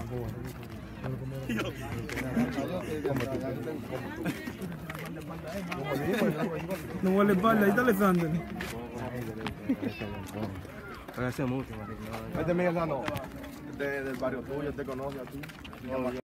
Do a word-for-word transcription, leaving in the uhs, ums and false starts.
No vale espalda, ahí está Alexander. Gracias mucho, Este es mi hermano, del barrio tuyo, te conoce a ti.